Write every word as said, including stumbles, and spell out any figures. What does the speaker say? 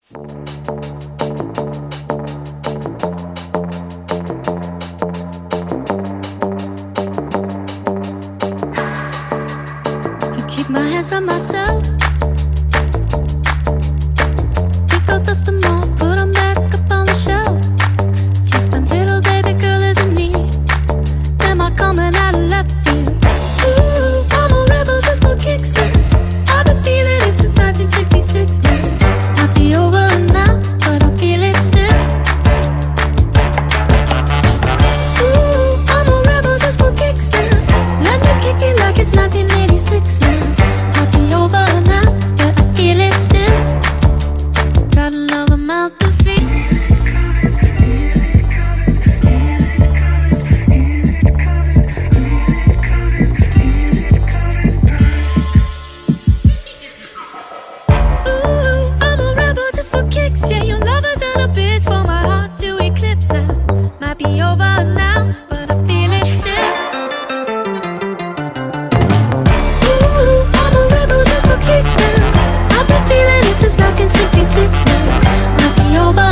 Can keep my hands on myself. Pick out, dust them off, put them back up on the shelf. Kiss my little baby girl isn't me. Am I coming out of left field? Ooh, I'm a rebel just for kicks now. I've been feeling it since nineteen sixty-six now. Might be over now, but I feel it still. Ooh, I'm a rebel just for kicks now. Let me kick it like it's nineteen eighty-six now. Might be over now, but I feel it still. Gotta love 'em out the feet. Yeah, your lovers and a bitch for my heart to eclipse now. Might be over now, but I feel it still. Ooh, I'm a rebel just for kicks now. I've been feeling it since nineteen sixty-six now. Might be over